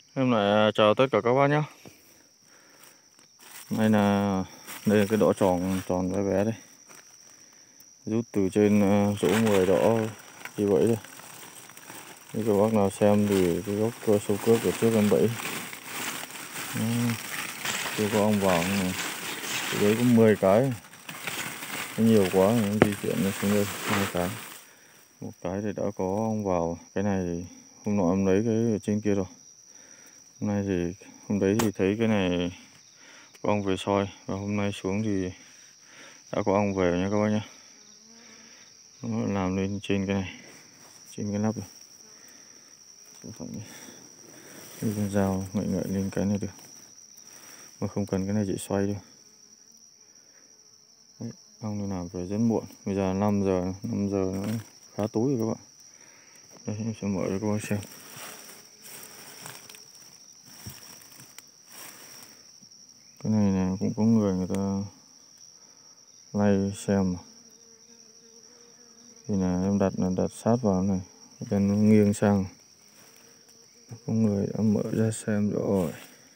Hôm nay chào tất cả các bác nhé. Đây là cái đỏ tròn tròn bé bé đây, rút từ trên chỗ 10 đỏ như vậy đây. Nếu các bác nào xem thì cái gốc cơ sâu cướp của trước em bẫy chưa có ong vào này. Đấy có 10 cái, nó nhiều quá nó di chuyển nó xuống đây 2 cái, một cái thì đã có ong vào. Cái này thì hôm nọ em lấy cái ở trên kia rồi, hôm nay thì hôm đấy thì thấy cái này có ong về soi, và hôm nay xuống thì đã có ong về nha các bác nhé. Nó làm lên trên cái này, trên cái nắp này, cái con dao ngậy ngậy lên cái này được, mà không cần cái này chỉ xoay thôi. Đấy, ong đi làm về rất muộn, bây giờ 5 giờ nó khá tối rồi các bạn. Đây em sẽ mở cho các bác xem. Cái này là cũng có người ta lay xem mà. Thì là em đặt sát vào này, cho nó nghiêng sang. Có người đã mở ra xem rồi.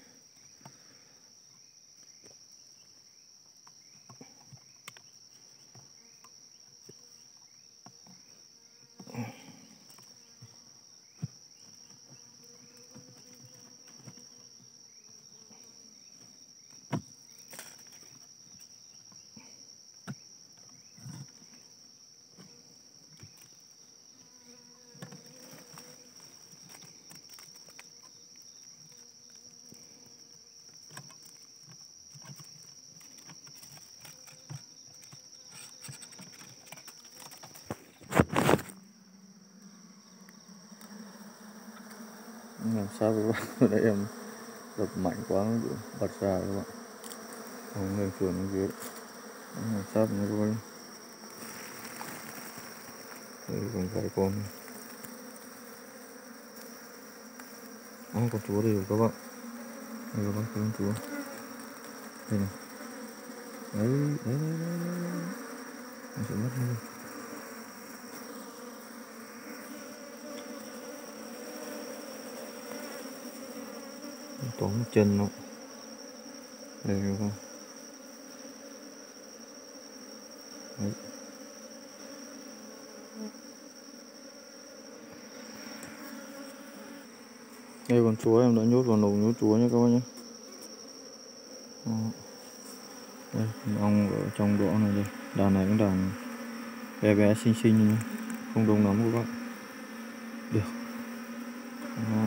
Làm sao các bạn, ở đây em đập mạnh quá nó bị bật ra các bạn. Không nên chuồn nó dưới. Làm sao nha các bạn. Đây còn vài con. Con chúa đây rồi các bạn. Đây các bác thấy con chúa. Đây này. Đấy. Nó sẽ mất đi. Tóm một chân nó. Đây các bạn. Đấy. Đây con chúa em đã nhốt vào lồng nhốt chúa nhé các bác nhé. Đây, ong ở trong đỗ này đây. Đàn này cũng đàn bé bé xinh xinh nhé. Không đông lắm các bạn. Được. Đó.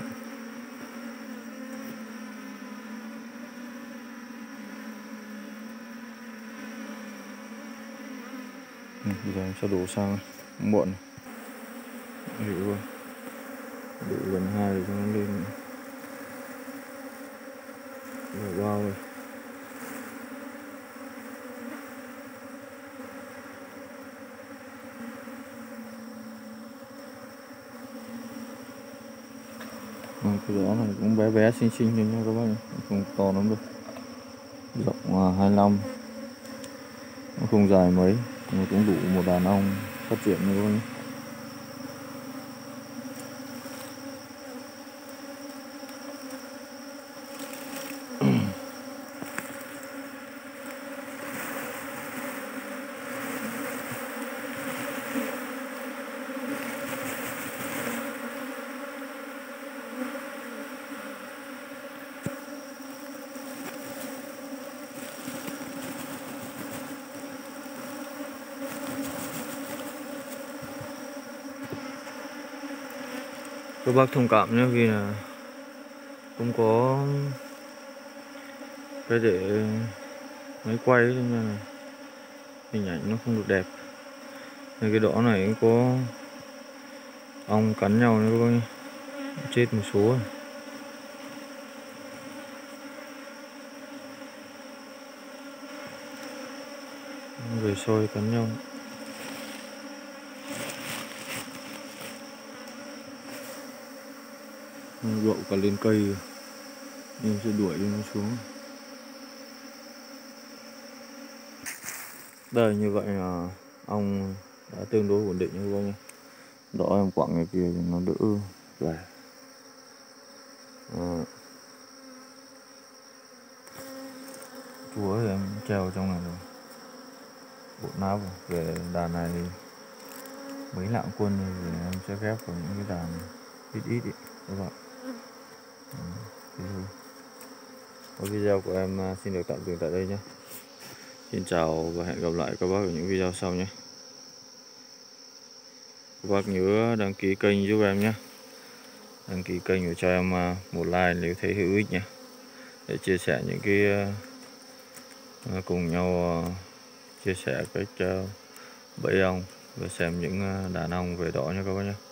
Bây giờ em sẽ đổ sang muộn. Đổ luôn. Đổ lần 2 để cho nó lên. Đổ bao rồi. Cái đó này cũng bé bé xinh xinh thôi nha các bác, không to lắm đâu, rộng 25, nó không dài mấy, nhưng cũng đủ một đàn ong phát triển như các bác. Các bác thông cảm nhé, vì là không có cái để máy quay ấy, nên là hình ảnh nó không được đẹp. Nên cái đỏ này cũng có ong cắn nhau nữa các bác nhé, chết một số rồi. Người soi cắn nhau. Đậu cả lên cây rồi. Em sẽ đuổi nó xuống. Đây, như vậy là ong đã tương đối ổn định như vậy nha. Đỏ em quặng này kia thì nó đỡ về. Chúa thì em treo trong này rồi, bộ nắp về đàn này mấy lạng quân thì em sẽ ghép vào những cái đàn ít ít ý, các bạn. Thế thôi. Video của em xin được tạm dừng tại đây nhé. Xin chào và hẹn gặp lại các bác ở những video sau nhé. Các bác nhớ đăng ký kênh giúp em nhé. Đăng ký kênh và cho em một like nếu thấy hữu ích nhé. Để chia sẻ những cái cùng nhau chia sẻ cách bẫy ong và xem những đàn ong về đỏ nha các bác nhé.